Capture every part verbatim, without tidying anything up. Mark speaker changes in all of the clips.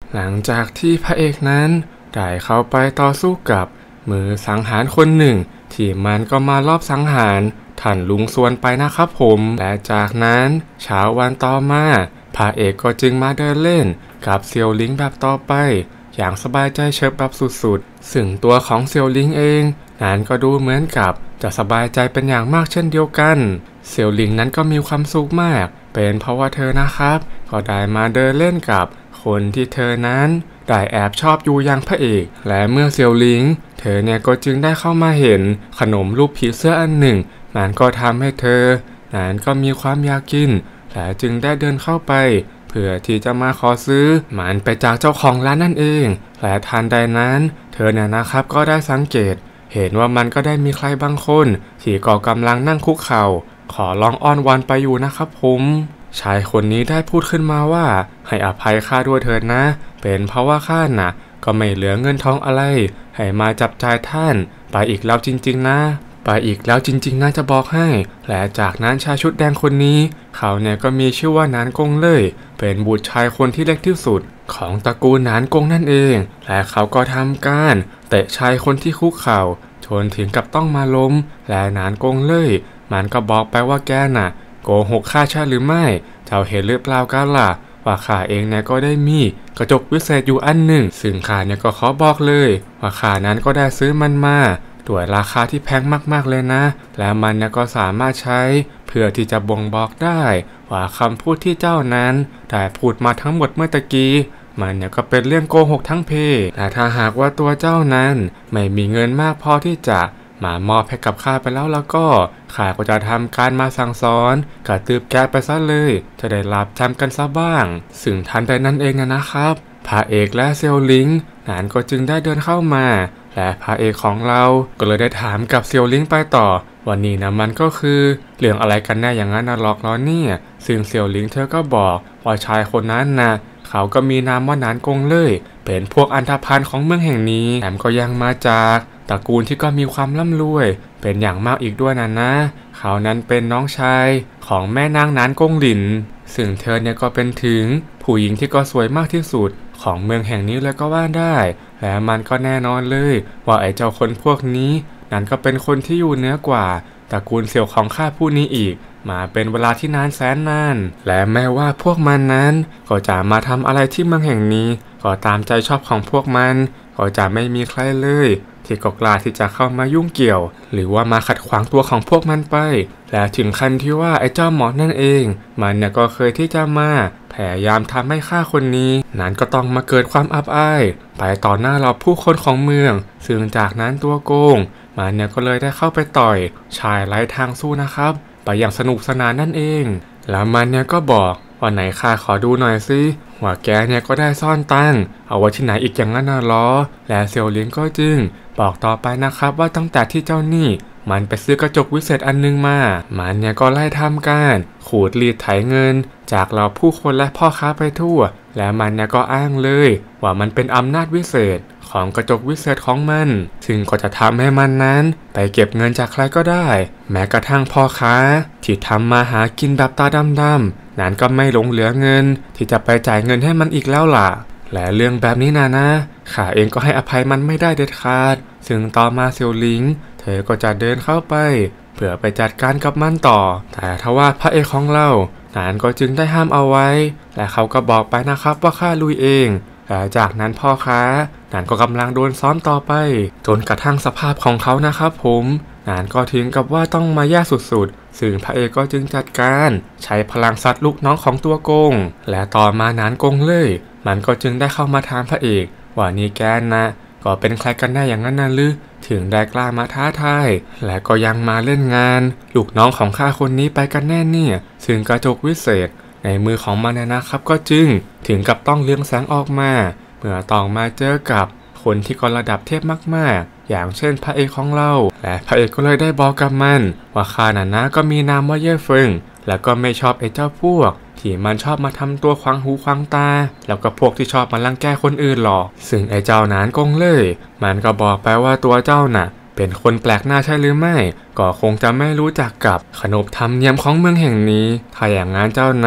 Speaker 1: หลังจากที่พระเอกนั้นได้เข้าไปต่อสู้กับมือสังหารคนหนึ่งที่มันก็มารอบสังหารท่านลุงส่วนไปนะครับผมและจากนั้นเช้าวันต่อมาพระเอกก็จึงมาเดินเล่นกับเซียวหลิงแบบต่อไปอย่างสบายใจเฉิบแบบสุดๆซึ่งตัวของเซียวหลิงเองนั้นก็ดูเหมือนกับจะสบายใจเป็นอย่างมากเช่นเดียวกันเซียวหลิงนั้นก็มีความสุขมากเป็นเพราะว่าเธอนะครับก็ได้มาเดินเล่นกับคนที่เธอนั้นได้แอบชอบอยู่อย่างพระเอกและเมื่อเซียวหลิงเธอเนี่ยก็จึงได้เข้ามาเห็นขนมรูปผีเสื้ออันหนึ่งนั้นก็ทำให้เธอนั้นก็มีความอยากกินและจึงได้เดินเข้าไปเพื่อที่จะมาขอซื้อมันไปจากเจ้าของร้านนั่นเองและทันใดนั้นเธอเนี่ยนะครับก็ได้สังเกตเห็นว่ามันก็ได้มีใครบางคนที่ก็กำลังนั่งคุกเข่าขอร้องอ้อนวอนไปอยู่นะครับผมชายคนนี้ได้พูดขึ้นมาว่าให้อภัยข้าด้วยเถิดนะเป็นเพราะว่าข้าน่ะก็ไม่เหลือเงินทองอะไรให้มาจับจ่ายท่านไปอีกแล้วจริงๆนะไปอีกแล้วจริงๆน่าจะบอกให้และจากนั้นชายชุดแดงคนนี้เขาเนี่ยก็มีชื่อว่านานกงเลยเป็นบุตรชายคนที่เล็กที่สุดของตระกูลนานกงนั่นเองและเขาก็ทำการเตะชายคนที่คุกเข่าจนถึงกับต้องมาล้มและนานกงเลยมันก็บอกไปว่าแกน่ะโกหกข้าใช่หรือไม่เจ้าเห็นหรือเปล่ากันล่ะว่าข้าเองเนี่ยก็ได้มีกระจกวิเศษอยู่อันหนึ่งซึ่งข้าเนี่ยก็ขอบอกเลยว่าข้านั้นก็ได้ซื้อมันมาด้วยราคาที่แพงมากๆเลยนะและมันเนี่ยก็สามารถใช้เพื่อที่จะบ่งบอกได้ว่าคำพูดที่เจ้านั้นได้พูดมาทั้งหมดเมื่อตะกี้มันเนี่ยก็เป็นเรื่องโกหกทั้งเพและถ้าหากว่าตัวเจ้านั้นไม่มีเงินมากพอที่จะมามอบให้กับข้าไปแล้วแล้วก็ข้าก็จะทำการมาสั่งสอนกระตืบแกไปซะเลยจะได้รับจำกันซะบ้างซึ่งทันใดนั้นเองนะครับพระเอกและเซียวหลิงนั้นก็จึงได้เดินเข้ามาและพระเอกของเราก็เลยได้ถามกับเซียวหลิงไปต่อวันนี้นะมันก็คือเรื่องอะไรกันแน่อย่างนั้นนะหรอกล้อเนี่ยซึ่งเซียวหลิงเธอก็บอกว่าชายคนนั้นนะเขาก็มีนามว่านานกงเลยเป็นพวกอันธพาลของเมืองแห่งนี้แถมก็ยังมาจากตระกูลที่ก็มีความร่ำรวยเป็นอย่างมากอีกด้วยนะนะเขานั้นเป็นน้องชายของแม่นางนานกงหลินซึ่งเธอเนี่ยก็เป็นถึงผู้หญิงที่ก็สวยมากที่สุดของเมืองแห่งนี้เลยก็ว่าได้และมันก็แน่นอนเลยว่าไอ้เจ้าคนพวกนี้นั้นก็เป็นคนที่อยู่เหนือกว่าตระกูลเสี่ยวของข้าผู้นี้อีกมาเป็นเวลาที่นานแสนนานและแม้ว่าพวกมันนั้นก็จะมาทำอะไรที่เมืองแห่งนี้ก็ตามใจชอบของพวกมันก็จะไม่มีใครเลยที่ก็กล้าที่จะเข้ามายุ่งเกี่ยวหรือว่ามาขัดขวางตัวของพวกมันไปและถึงขั้นที่ว่าไอ้เจ้าหมอนั่นเองมันเนี่ยก็เคยที่จะมาพยายามทำให้ข้าคนนี้นั้นก็ต้องมาเกิดความอับอายไปต่อหน้าเราผู้คนของเมืองซึ่งจากนั้นตัวโกงมันเนี่ยก็เลยได้เข้าไปต่อยชายไร้ทางสู้นะครับไปอย่างสนุกสนานนั่นเองแล้วมันเนี่ยก็บอกว่าไหนข้าขอดูหน่อยสิว่าแกเนี่ยก็ได้ซ่อนตังค์เอาไว้ที่ไหนอีกอย่างนั้นน่ะล้อและเซียวหลิงก็จึงบอกต่อไปนะครับว่าตั้งแต่ที่เจ้านี่มันไปซื้อกระจกวิเศษอันนึงมามันเนี่ยก็ไล่ทำการขูดรีดไถเงินจากเราผู้คนและพ่อค้าไปทั่วและมันเนี่ยก็อ้างเลยว่ามันเป็นอำนาจวิเศษของกระจกวิเศษของมันซึ่งก็จะทำให้มันนั้นไปเก็บเงินจากใครก็ได้แม้กระทั่งพ่อค้าที่ทำมาหากินแบบตาดำๆนั้นก็ไม่หลงเหลือเงินที่จะไปจ่ายเงินให้มันอีกแล้วล่ะและเรื่องแบบนี้นะนะข้าเองก็ให้อภัยมันไม่ได้เด็ดขาดซึ่งต่อมาเซียวหลิงเธอก็จะเดินเข้าไปเพื่อไปจัดการกับมันต่อแต่ทว่าพระเอกของเรานั้นก็จึงได้ห้ามเอาไว้และเขาก็บอกไปนะครับว่าข้าลุยเองและจากนั้นพ่อค้านั้นก็กำลังโดนซ้อมต่อไปจนกระทั่งสภาพของเขานะครับผมนั้นก็ถึงกับว่าต้องมาแย่สุดๆซึ่งพระเอกก็จึงจัดการใช้พลังซัดลูกน้องของตัวโกงและต่อมานั้นกงเลยมันก็จึงได้เข้ามาถามพระเอกว่านี่แกนะก็เป็นใครกันแน่อย่างนั้นน่ะหรือถึงได้กล้ามาท้าทายและก็ยังมาเล่นงานลูกน้องของข้าคนนี้ไปกันแน่เนี่ยซึ่งกระจกวิเศษในมือของมันนะครับก็จึงถึงกับต้องเรืองแสงออกมาเมื่อต้องมาเจอกับคนที่ก็ระดับเทพมากๆอย่างเช่นพระเอกของเราและพระเอกก็เลยได้บอกกับมันว่าข้าน่ะนะก็มีนามว่าเย่เฟิงและก็ไม่ชอบไอ้เจ้าพวกที่มันชอบมาทำตัวขวางหูขวางตาแล้วก็พวกที่ชอบมารังแกคนอื่นหรอกซึ่งไอ้เจ้านานกงเลยมันก็บอกไปว่าตัวเจ้าน่ะเป็นคนแปลกหน้าใช่หรือไม่ก็คงจะไม่รู้จักกับขนบธรรมเนียมของเมืองแห่งนี้ถ้าอย่างนั้นเจ้าน่ะก็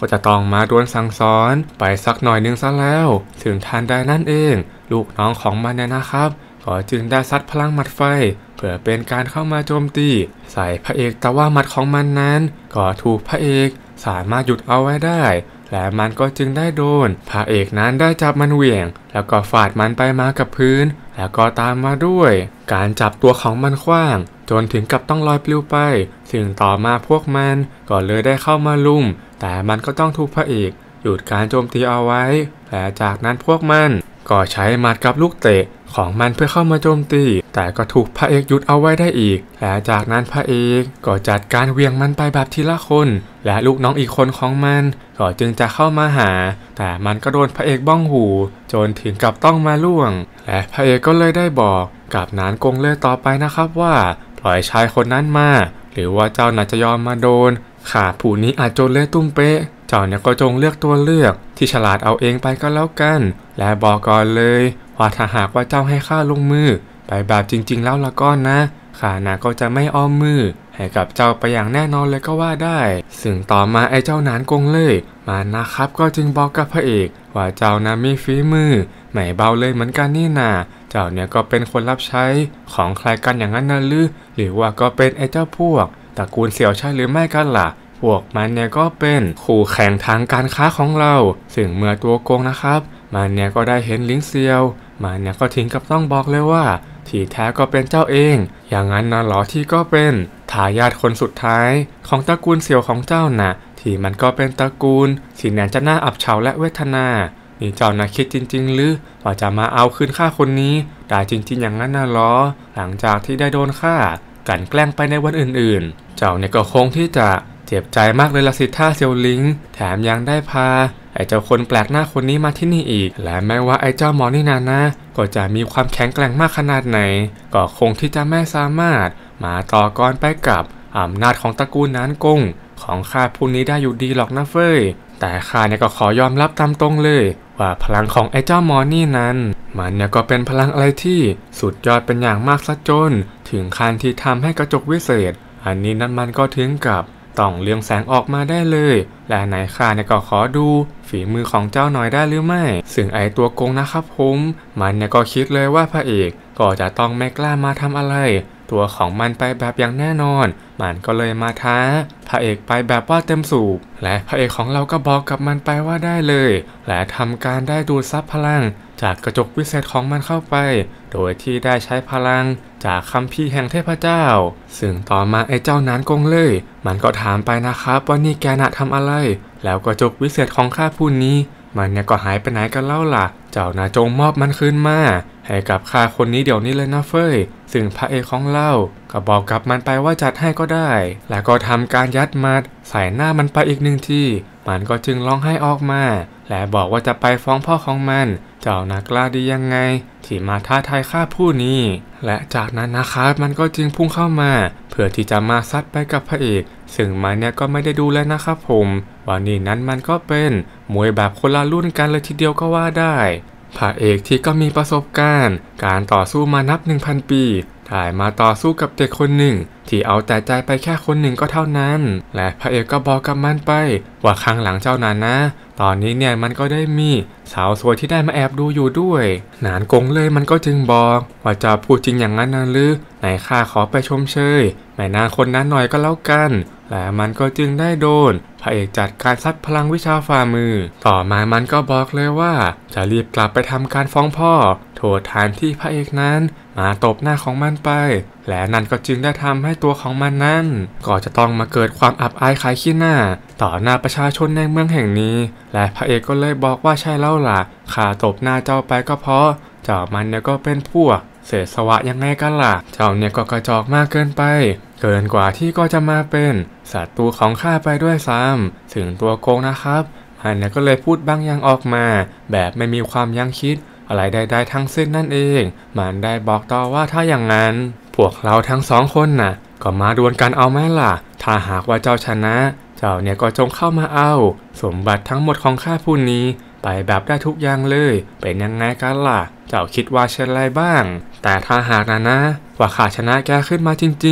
Speaker 1: ก็จะต้องมาโดนสั่งสอนไปสักหน่อยนึงซะแล้วถึงทันใดนั่นเองลูกน้องของมันเนี่ยนะครับก็จึงได้ซัดพลังหมัดไฟเพื่อเป็นการเข้ามาโจมตีใส่พระเอกแต่ว่าหมัดของมันนั้นก็ถูกพระเอกสามารถหยุดเอาไว้ได้และมันก็จึงได้โดนพระเอกนั้นได้จับมันเหวี่ยงแล้วก็ฟาดมันไปมากับพื้นแล้วก็ตามมาด้วยการจับตัวของมันขว้างจนถึงกับต้องลอยปลิวไปซึ่งต่อมาพวกมันก็เลยได้เข้ามาลุมแต่มันก็ต้องถูกพระเอกหยุดการโจมตีเอาไว้และจากนั้นพวกมันก็ใช้หมัดกับลูกเตะของมันเพื่อเข้ามาโจมตีแต่ก็ถูกพระเอกหยุดเอาไว้ได้อีกและจากนั้นพระเอกก็จัดการเวียงมันไปแบบทีละคนและลูกน้องอีกคนของมันก็จึงจะเข้ามาหาแต่มันก็โดนพระเอกบ้องหูจนถึงกับต้องมาล่วงและพระเอกก็เลยได้บอกกับนานกงเล่ต่อไปนะครับว่าปล่อยชายคนนั้นมาหรือว่าเจ้าน่าจะยอมมาโดนข้าผู้นี้อาจโจนเล่ตุ้มเป๊ะเจ้าเนี่ยก็จงเลือกตัวเลือกที่ฉลาดเอาเองไปก็แล้วกันและบอกก่อนเลยว่าถ้าหากว่าเจ้าให้ข้าลงมือไปแบบจริงๆแล้วละก็นะข้าน่ะก็จะไม่อ้อมมือให้กับเจ้าไปอย่างแน่นอนเลยก็ว่าได้ซึ่งต่อมาไอ้เจ้านานกงเล่มานะครับก็จึงบอกกับพระเอกว่าเจ้านะมีฝีมือไม่เบาเลยเหมือนกันนี่นาเจ้าเนี่ยก็เป็นคนรับใช้ของใครกันอย่างนั้นนะหรือหรือว่าก็เป็นไอ้เจ้าพวกตระกูลเสี่ยวใช่หรือไม่กันล่ะพวกมันเนี่ยก็เป็นคู่แข่งทางการค้าของเราซึ่งเมื่อตัวโกงนะครับมันเนี่ยก็ได้เห็นลิงเซียวมันเนี่ยก็ทิ้งกับต้องบอกเลยว่าที่แท้ก็เป็นเจ้าเองอย่างนั้นนะหรอที่ก็เป็นทายาทคนสุดท้ายของตระกูลเสี่ยวของเจ้าน่ะที่มันก็เป็นตระกูลที่แสนจะน่าอับเฉาและเวทนานี่เจ้าน่ะคิดจริงๆหรือว่าจะมาเอาคืนข้าคนนี้ได้จริงๆอย่างนั้นนะหรอหลังจากที่ได้โดนฆ่ากลั่นแกล้งไปในวันอื่นๆเจ้าเนี่ยก็คงที่จะเจ็บใจมากเลยละสิท่าเซียวลิงแถมยังได้พาไอ้เจ้าคนแปลกหน้าคนนี้มาที่นี่อีกและแม้ว่าไอ้เจ้าหมอนี่นานะก็จะมีความแข็งแกร่งมากขนาดไหนก็คงที่จะไม่สามารถมาต่อกรไปกับอำนาจของตระกูลนานกงของข้าผู้นี้ได้อยู่ดีหรอกนะเฟ้ยแต่ข้าเนี่ยก็ขอยอมรับตามตรงเลยว่าพลังของไอ้เจ้าหมอนี่นั้นมันเนี่ยก็เป็นพลังอะไรที่สุดยอดเป็นอย่างมากซะจนถึงขั้นที่ทำให้กระจกวิเศษอันนี้นั้นมันก็ถึงกับต้องเรืองแสงออกมาได้เลยและไหนข้าเนี่ยก็ขอดูฝีมือของเจ้าหน่อยได้หรือไม่ซึ่งไอตัวโกงนะครับผมมันเนี่ยก็คิดเลยว่าพระเอกก็จะต้องไม่กล้ามาทำอะไรตัวของมันไปแบบอย่างแน่นอนมันก็เลยมาท้าพระเอกไปแบบว่าเต็มสูบและพระเอกของเราก็บอกกับมันไปว่าได้เลยและทำการได้ดูดซับพลังจากกระจกวิเศษของมันเข้าไปโดยที่ได้ใช้พลังจากคัมภีร์แห่งเทพเจ้าซึ่งต่อมาไอ้เจ้านานกงเลยมันก็ถามไปนะครับว่านี่แกน่ะทำอะไรแล้วกระจกวิเศษของข้าผู้นี้มันเนี่ยก็หายไปไหนกันเล่าล่ะเจ้านาจงมอบมันคืนมาให้กับข้าคนนี้เดี๋ยวนี้เลยนะเฟ้ยซึ่งพระเอกของเราก็บอกกับมันไปว่าจัดให้ก็ได้แล้วก็ทำการยัดมัดใส่หน้ามันไปอีกหนึ่งทีมันก็จึงร้องไห้ออกมาและบอกว่าจะไปฟ้องพ่อของมันเจ้าน่ากล้าดียังไงที่มาท้าทายข้าผู้นี้และจากนั้นนะครับมันก็จึงพุ่งเข้ามาเพื่อที่จะมาซัดไปกับพระเอกซึ่งมันเนี่ยก็ไม่ได้ดูแลนะครับผมว่านี่นั้นมันก็เป็นมวยแบบคนละรุ่นกันเลยทีเดียวก็ว่าได้พระเอกที่ก็มีประสบการณ์การต่อสู้มานับ หนึ่งพัน ปีถ่ายมาต่อสู้กับเด็กคนหนึ่งที่เอาแต่ใจไปแค่คนหนึ่งก็เท่านั้นและพระเอกก็บอกกับมันไปว่าข้างหลังเจ้านั้นนะตอนนี้เนี่ยมันก็ได้มีสาวสวยที่ได้มาแอบดูอยู่ด้วยนานกงเลยมันก็จึงบอกว่าจะพูดจริงอย่างนั้นนะหรือไหนข้าขอไปชมเชยแม่นางคนนั้นหน่อยก็แล้วกันและมันก็จึงได้โดนพระเอกจัดการซัดพลังวิชาฝ่ามือต่อมามันก็บอกเลยว่าจะรีบกลับไปทำการฟ้องพ่อโทษฐานที่พระเอกนั้นมาตบหน้าของมันไปและนั่นก็จึงได้ทำให้ตัวของมันนั้นก็จะต้องมาเกิดความอับอายขายขี้หน้าต่อหน้าประชาชนในเมืองแห่งนี้และพระเอกก็เลยบอกว่าใช่แล้วล่ะข้าตบหน้าเจ้าไปก็เพราะเจ้ามันเนี่ยก็เป็นพวกเศษสวะยังไงกันล่ะเจ้าเนี่ยก็กระจอกมากเกินไปเกินกว่าที่ก็จะมาเป็นศัตรูของข้าไปด้วยซ้ำถึงตัวโกงนะครับมันเนี่ยก็เลยพูดบางอย่างออกมาแบบไม่มีความยั้งคิดอะไรใดๆทั้งสิ้นนั่นเองมันได้บอกต่อว่าถ้าอย่างนั้นพวกเราทั้งสองคนน่ะก็มาดวลกันเอาไหมล่ะถ้าหากว่าเจ้าชนะเจ้าเนี่ยก็จงเข้ามาเอาสมบัติทั้งหมดของข้าผู้นี้ไปแบบได้ทุกอย่างเลยเป็นยังไงกันล่ะเจ้าคิดว่าเช่นไรบ้างแต่ถ้าหากนะนะว่าข้าชนะแกขึ้นมาจริงๆ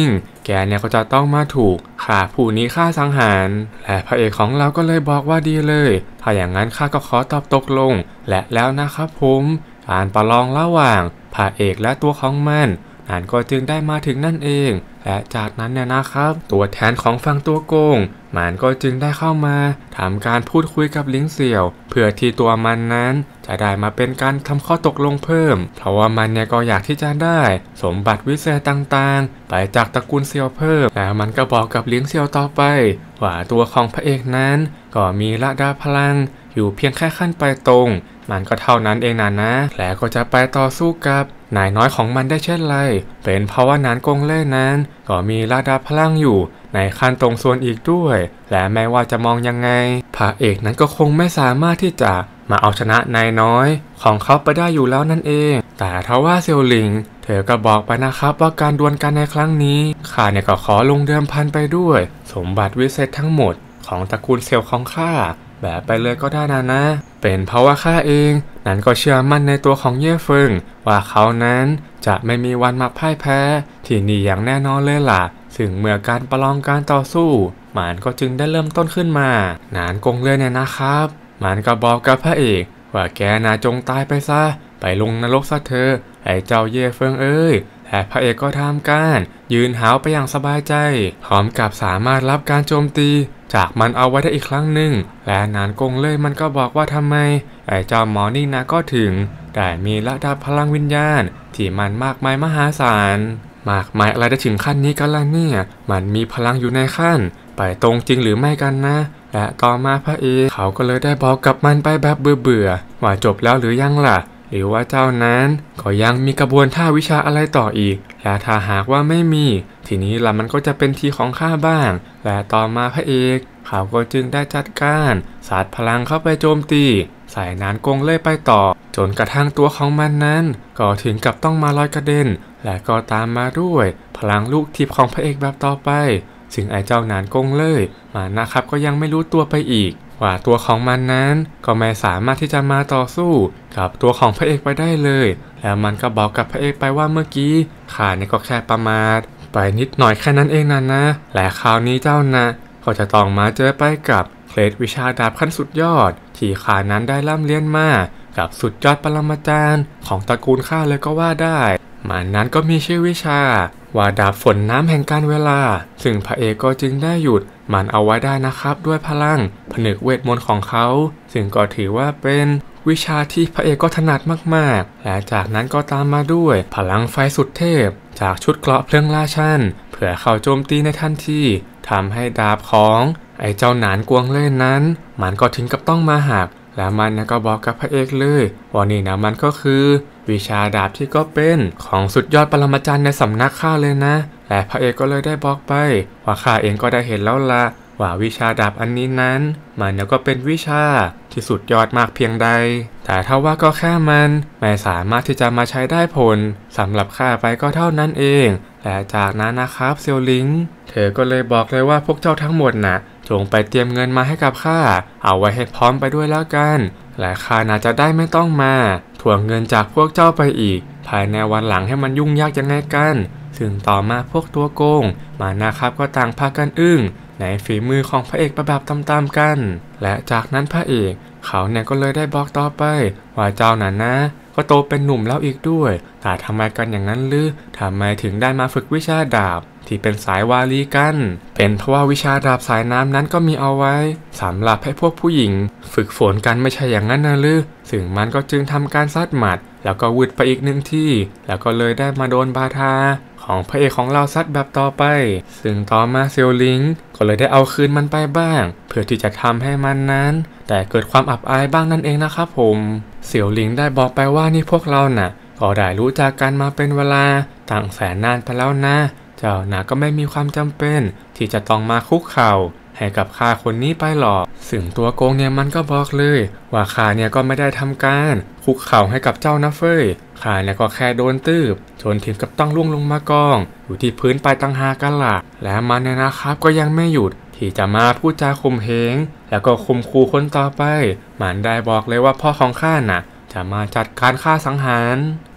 Speaker 1: แกเนี่ยก็จะต้องมาถูกข้าผู้นี้ฆ่าสังหารและพระเอกของเราก็เลยบอกว่าดีเลยถ้าอย่างนั้นข้าก็ขอตอบตกลงและแล้วนะครับผมการประลองระหว่างพระเอกและตัวของมันนั่นก็จึงได้มาถึงนั่นเองและจากนั้นเนี่ยนะครับตัวแทนของฝั่งตัวโกงมันก็จึงได้เข้ามาทำการพูดคุยกับลิงเสี่ยวเพื่อที่ตัวมันนั้นจะได้มาเป็นการทำข้อตกลงเพิ่มเพราะว่ามันเนี่ยก็อยากที่จะได้สมบัติวิเศษต่างๆไปจากตระกูลเสี่ยวเพิ่มแล้วมันก็บอกกับลิงเสี่ยวต่อไปว่าตัวของพระเอกนั้นก็มีระดับพลังอยู่เพียงแค่ขั้นไปตรงมันก็เท่านั้นเองนะนะแล้วก็จะไปต่อสู้กับนายน้อยของมันได้เช่นไรเป็นเพราะว่านานกงเล่นั้นก็มีระดับพลังอยู่ในขั้นตรงส่วนอีกด้วยและไม่ว่าจะมองยังไงพระเอกนั้นก็คงไม่สามารถที่จะมาเอาชนะนายน้อยของเขาไปได้อยู่แล้วนั่นเองแต่ทว่าเซียวหลิงเธอก็บอกไปนะครับว่าการดวลกันในครั้งนี้ข้าเนี่ยก็ขอลงเดิมพันไปด้วยสมบัติวิเศษทั้งหมดของตระกูลเซียวของข้าแบบไปเลยก็ได้นะนะเป็นเพราะว่าข้าเองนั้นก็เชื่อมั่นในตัวของเย่เฟิงว่าเขานั้นจะไม่มีวันมาพ่ายแพ้ที่นี่อย่างแน่นอนเลยล่ะซึ่งเมื่อการประลองการต่อสู้มันก็จึงได้เริ่มต้นขึ้นมานานกงเลยเนี่ยนะครับมันก็บอกกับพระเอกว่าแกน่าจงตายไปซะไปลงนรกซะเถอะไอ้เจ้าเย่เฟิงเอ้ยและพระเอกก็ทำการยืนหาวไปอย่างสบายใจพร้อมกับสามารถรับการโจมตีจากมันเอาไว้ได้อีกครั้งหนึ่งและนานกงเลยมันก็บอกว่าทำไมไอ้เจ้าหมอนี่นะก็ถึงได้มีระดับพลังวิญญาณที่มันมากมายมหาศาลมากมายอะไรได้ถึงขั้นนี้กันล่ะเนี่ยมันมีพลังอยู่ในขั้นไปตรงจริงหรือไม่กันนะและต่อมาพระเอกเขาก็เลยได้บอกกับมันไปแบบเบื่อๆว่าจบแล้วหรือยังล่ะหรือว่าเจ้านั้นก็ยังมีกระบวนท่าวิชาอะไรต่ออีกและถ้าหากว่าไม่มีทีนี้ล่ะมันก็จะเป็นทีของข้าบ้างและต่อมาพระเอกเขาก็จึงได้จัดการสาดพลังเข้าไปโจมตีใส่นานกงเล่ไปต่อจนกระทั่งตัวของมันนั้นก็ถึงกับต้องมาลอยกระเด็นและก็ตามมาด้วยพลังลูกทิพย์ของพระเอกแบบต่อไปซึ่งไอ้เจ้านานกงเล่มานะครับก็ยังไม่รู้ตัวไปอีกว่าตัวของมันนั้นก็ไม่สามารถที่จะมาต่อสู้กับตัวของพระเอกไปได้เลยแล้วมันก็บอกกับพระเอกไปว่าเมื่อกี้ข้าเนี่ยก็แค่ประมาทไปนิดหน่อยแค่นั้นเองนะนะและคราวนี้เจ้านะก็จะต้องมาเจอไปกับเคล็ดวิชาดาบขั้นสุดยอดที่ข้านั้นได้ร่ำเรียนมากับสุดยอดปรมาจารย์ของตระกูลข้าเลยก็ว่าได้มันนั้นก็มีชื่อวิชาว่าดาบฝนน้ำแห่งการเวลาซึ่งพระเอกก็จึงได้หยุดมันเอาไว้ได้นะครับด้วยพลังผนึกเวทมนต์ของเขาซึ่งก็ถือว่าเป็นวิชาที่พระเอกก็ถนัดมากๆและจากนั้นก็ตามมาด้วยพลังไฟสุดเทพจากชุดเกราะเพลิงราชันเพื่อเข้าโจมตีในทันทีทำให้ดาบของไอ้เจ้าหนานกวงเล่นนั้นมันก็ถึงกับต้องมาหักและมันก็บอกกับพระเอกเลยว่านี่นะมันก็คือวิชาดาบที่ก็เป็นของสุดยอดปรมาจารย์ในสำนักข้าเลยนะและพระเอกก็เลยได้บอกไปว่าข้าเองก็ได้เห็นแล้วละว่าวิชาดาบอันนี้นั้นมันก็เป็นวิชาที่สุดยอดมากเพียงใดแต่ถ้าว่าก็แค่มันไม่สามารถที่จะมาใช้ได้ผลสำหรับข้าไปก็เท่านั้นเองและจากนั้นนะครับเซียวหลิงเธอก็เลยบอกเลยว่าพวกเจ้าทั้งหมดน่ะจงไปเตรียมเงินมาให้กับข้าเอาไว้ให้พร้อมไปด้วยแล้วกันและข้าน่าจะได้ไม่ต้องมาทวงเงินจากพวกเจ้าไปอีกภายในวันหลังให้มันยุ่งยากยังไงกันซึ่งต่อมาพวกตัวโกงมานะครับก็ต่างพากันอึ้งในฝีมือของพระเอกประแบบตามๆกันและจากนั้นพระเอกเขาเนี่ยก็เลยได้บอกต่อไปว่าเจ้าน่ะนะก็โตเป็นหนุ่มแล้วอีกด้วยแต่ทำไมกันอย่างนั้นหรือทำไมถึงได้มาฝึกวิชาดาบที่เป็นสายวาลีกันเป็นเพราะว่าวิชาดาบสายน้ำนั้นก็มีเอาไว้สำหรับให้พวกผู้หญิงฝึกฝนกันไม่ใช่อย่างนั้นนะหรือซึ่งมันก็จึงทำการซัดหมัดแล้วก็วืดไปอีกหนึ่งที่แล้วก็เลยได้มาโดนบาทาของพระเอกของเราซัดแบบต่อไปซึ่งต่อมาเซียวหลิงก็เลยได้เอาคืนมันไปบ้างเพื่อที่จะทำให้มันนั้นแต่เกิดความอับอายบ้างนั่นเองนะครับผมเซียวหลิงได้บอกไปว่านี่พวกเราน่ะก็ได้รู้จักกันมาเป็นเวลาตั้งแสนนานไปแล้วนะเจ้าน่ะก็ไม่มีความจำเป็นที่จะต้องมาคุกเข่าให้กับข้าคนนี้ไปหรอกซึ่งตัวโกงเนี่ยมันก็บอกเลยว่าข้าเนี่ยก็ไม่ได้ทำการคุกเข่าให้กับเจ้านะเฟ้ยข้าเนี่ยก็แค่โดนตืบจนถึงกับต้องล่วงลงมากองอยู่ที่พื้นไปตั้งหากันล่ะและมันเนี่ยนะครับก็ยังไม่หยุดที่จะมาพูดจาข่มเหงแล้วก็ข่มขู่คนต่อไปมันได้บอกเลยว่าพ่อของข้าน่ะจะมาจัดการฆ่าสังหาร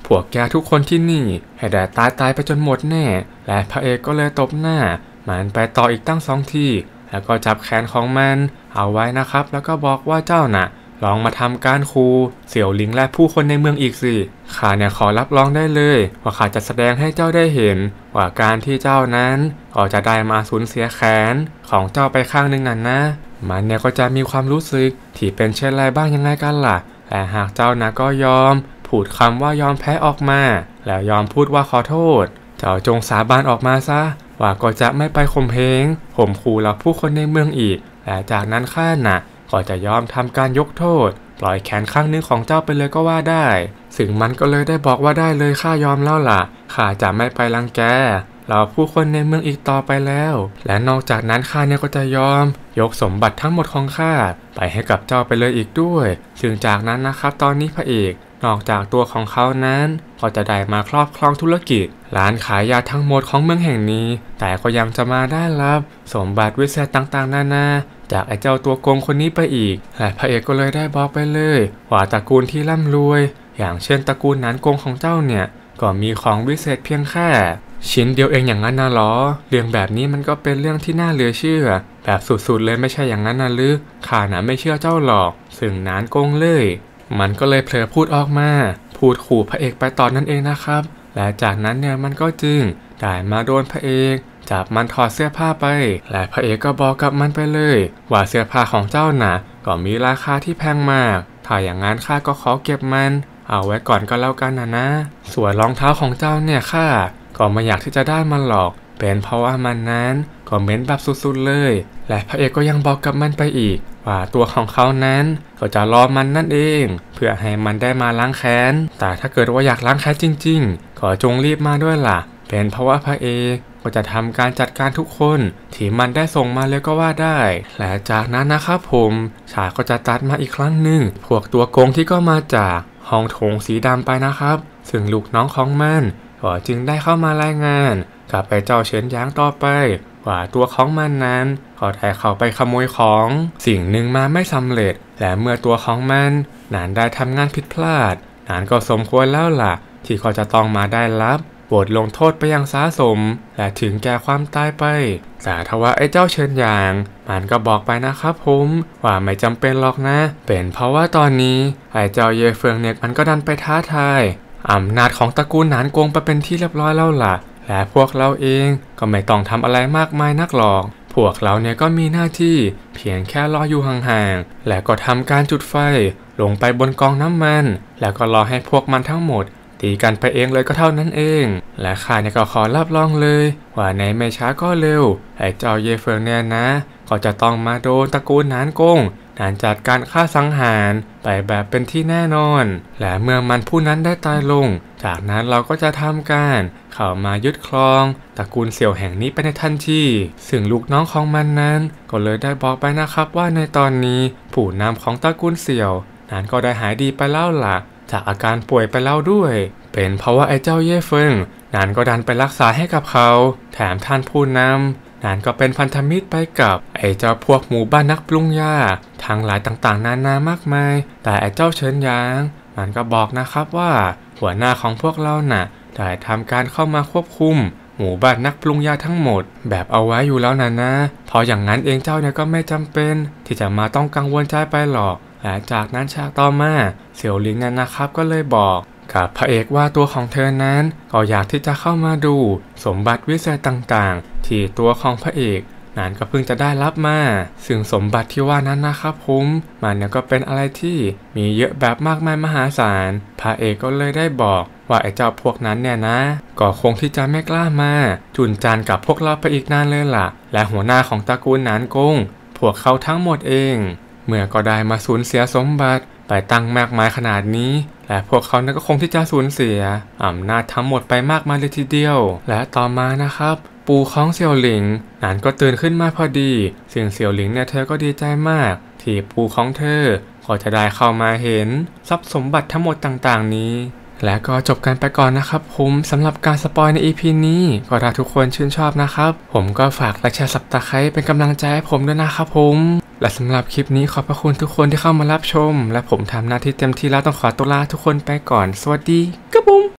Speaker 1: พวกแกทุกคนที่นี่ให้ได้ตายตายไปจนหมดแน่และพระเอกก็เลยตบหน้ามันไปต่ออีกตั้งสองทีแล้วก็จับแขนของมันเอาไว้นะครับแล้วก็บอกว่าเจ้าน่ะลองมาทำการคูเสี่ยวหลิงและผู้คนในเมืองอีกสิข้าเนี่ยขอรับรองได้เลยว่าข้าจะแสดงให้เจ้าได้เห็นว่าการที่เจ้านั้นก็จะได้มาสูญเสียแขนของเจ้าไปข้างหนึ่งนั่นนะมันเนี่ยก็จะมีความรู้สึกที่เป็นเช่นไรบ้างยังไงกันล่ะแต่หากเจ้านะก็ยอมพูดคำว่ายอมแพ้ออกมาแล้วยอมพูดว่าขอโทษเจ้าจงสาบานออกมาซะว่าก็จะไม่ไปข่มเหงข่มขู่เหล่าผู้คนในเมืองอีกและจากนั้นข้าน่ะก็จะยอมทำการยกโทษปล่อยแขนข้างนึงของเจ้าไปเลยก็ว่าได้ซึ่งมันก็เลยได้บอกว่าได้เลยข้ายอมแล้วล่ะข้าจะไม่ไปรังแกเราผู้คนในเมืองอีกต่อไปแล้วและนอกจากนั้นข้าเนี่ยก็จะยอมยกสมบัติทั้งหมดของข้าไปให้กับเจ้าไปเลยอีกด้วยซึ่งจากนั้นนะครับตอนนี้พระเอกนอกจากตัวของเขานั้นก็จะได้มาครอบครองธุรกิจร้านขายยาทั้งหมดของเมืองแห่งนี้แต่ก็ยังจะมาได้รับสมบัติวิเศษต่างๆนานาจากไอ้เจ้าตัวโกงคนนี้ไปอีกและพระเอกก็เลยได้บอกไปเลยว่าตระกูลที่ร่ำรวยอย่างเช่นตระกูลนั้นโกงของเจ้าเนี่ยก็มีของวิเศษเพียงแค่ชิ้นเดียวเองอย่างนั้นนะหรอเรื่องแบบนี้มันก็เป็นเรื่องที่น่าเหลือเชื่อแบบสุดๆเลยไม่ใช่อย่างนั้นนะลึกข้าน่ะไม่เชื่อเจ้าหรอกซึ่งนานโกงเลยมันก็เลยเผลอพูดออกมาพูดขู่พระเอกไปตอนนั้นเองนะครับและจากนั้นเนี่ยมันก็จึงได้มาโดนพระเอกจับมันถอดเสื้อผ้าไปและพระเอกก็บอกกับมันไปเลยว่าเสื้อผ้าของเจ้าน่ะก็มีราคาที่แพงมากถ้าอย่างนั้นข้าก็ขอเก็บมันเอาไว้ก่อนก็แล้วกันนะนะส่วนรองเท้าของเจ้าเนี่ยข้าก็ไม่อยากที่จะได้มันหรอกเป็นเพราะว่ามันนั้นก็เหม็นแบบสุดๆเลยและพระเอกก็ยังบอกกับมันไปอีกว่าตัวของเขานั้นก็จะรอมันนั่นเองเพื่อให้มันได้มาล้างแค้นแต่ถ้าเกิดว่าอยากล้างแค้นจริงๆก็จงรีบมาด้วยล่ะเป็นเพราะว่าพระเอกก็จะทำการจัดการทุกคนที่มันได้ส่งมาเลยก็ว่าได้และจากนั้นนะครับผมฉากก็จะตัดมาอีกครั้งหนึ่งพวกตัวโกงที่ก็มาจากห้องโถงสีดำไปนะครับซึ่งลูกน้องของมันก็จึงได้เข้ามารายงานกับไอ้เจ้าเฉินหยางต่อไปว่าตัวของมันนั้นก็ได้เข้าไปขโมยของสิ่งหนึ่งมาไม่สำเร็จและเมื่อตัวของมันนั้นได้ทำงานผิดพลาดนั้นก็สมควรแล้วล่ะที่เขาจะต้องมาได้รับบทลงโทษไปอย่างสาสมและถึงแก่ความตายไปแต่ทว่าไอ้เจ้าเฉินหยางมันก็บอกไปนะครับผมว่าไม่จำเป็นหรอกนะเป็นเพราะว่าตอนนี้ไอ้เจ้าเย่เฟิงเนี่ยมันก็ดันไปท้าทายอำนาจของตระกูลหนานกงไปเป็นที่เรียบร้อยแล้วล่ะและพวกเราเองก็ไม่ต้องทำอะไรมากมายนักหรอกพวกเราเนี่ยก็มีหน้าที่เพียงแค่รออยู่ห่างๆและก็ทำการจุดไฟลงไปบนกองน้ำมันแล้วก็รอให้พวกมันทั้งหมดตีกันไปเองเลยก็เท่านั้นเองและข้าเนี่ยก็ขอรับรองเลยว่าในไม่ช้าก็เร็วไอ้เจ้าเย่เฟิงเนี่ยนะก็จะต้องมาโดนตระกูลหนานกงนานจัดการฆ่าสังหารไปแบบเป็นที่แน่นอนและเมื่อมันผู้นั้นได้ตายลงจากนั้นเราก็จะทำการเข้ามายึดครองตระกูลเสี่ยวแห่งนี้ไปในทันทีซึ่งลูกน้องของมันนั้นก็เลยได้บอกไปนะครับว่าในตอนนี้ผู้นำของตระกูลเสี่ยวนั้นก็ได้หายดีไปแล้วล่ะจากอาการป่วยไปแล้วด้วยเป็นเพราะว่าไอ้เจ้าเย่เฟิงนั้นก็ดันไปรักษาให้กับเขาแถมท่านผู้นำนั้นก็เป็นพันธมิตรไปกับไอ้เจ้าพวกหมู่บ้านนักปรุงยาทั้งหลายต่างๆนานามากมายแต่ไอ้เจ้าเฉินหยางมันก็บอกนะครับว่าหัวหน้าของพวกเราน่ะได้ทำการเข้ามาควบคุมหมู่บ้านนักปรุงยาทั้งหมดแบบเอาไว้อยู่แล้วนะนะเพราะอย่างนั้นเองเจ้าเนี่ยก็ไม่จำเป็นที่จะมาต้องกังวลใจไปหรอกและจากนั้นฉากต่อมาเสี่ยวหลิงนั้นนะครับก็เลยบอกกับพระเอกว่าตัวของเธอนั้นก็อยากที่จะเข้ามาดูสมบัติวิเศษต่างๆที่ตัวของพระเอกนั้นก็เพิ่งจะได้รับมาซึ่งสมบัติที่ว่านั้นนะครับผมมันเนี่ยก็เป็นอะไรที่มีเยอะแบบมากมายมหาศาลพระเอกก็เลยได้บอกว่าไอ้เจ้าพวกนั้นเนี่ยนะก็คงที่จะไม่กล้ามาจุนจานกับพวกเราไปอีกนานเลยล่ะและหัวหน้าของตระกูลหนานกงพวกเขาทั้งหมดเองเมื่อก็ได้มาสูญเสียสมบัติไปตั้งมากมายขนาดนี้และพวกเขานั้นก็คงที่จะสูญเสียอำนาจทั้งหมดไปมากมายเลยทีเดียวและต่อมานะครับปู่ของเสี่ยวหลิงนั้นก็ตื่นขึ้นมาพอดีซึ่งเสี่ยวหลิงเนี่ยเธอก็ดีใจมากที่ปู่ของเธอก็จะได้เข้ามาเห็นทรัพย์สมบัติทั้งหมดต่างๆนี้และก็จบกันไปก่อนนะครับผมสำหรับการสปอยใน อี พี นี้ก็ถ้าทุกคนชื่นชอบนะครับผมก็ฝากไลค์แชร์ซับสไครบ์เป็นกำลังใจให้ผมด้วยนะครับผมและสำหรับคลิปนี้ขอบพระคุณทุกคนที่เข้ามารับชมและผมทำหน้าที่เต็มที่แล้วต้องขอตัวลาทุกคนไปก่อนสวัสดีครับผม